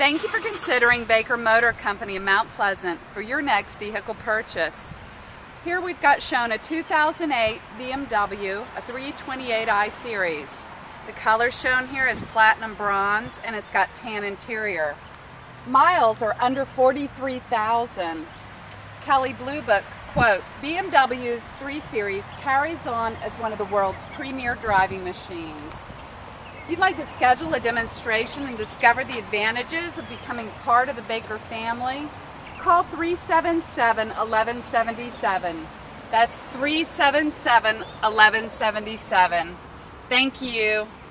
Thank you for considering Baker Motor Company of Mount Pleasant for your next vehicle purchase. Here we've got shown a 2008 BMW, a 328i Series. The color shown here is platinum bronze and it's got tan interior. Miles are under 43,000. Kelley Blue Book quotes, BMW's 3 Series carries on as one of the world's premier driving machines. If you'd like to schedule a demonstration and discover the advantages of becoming part of the Baker family, call 377-1177. That's 377-1177. Thank you.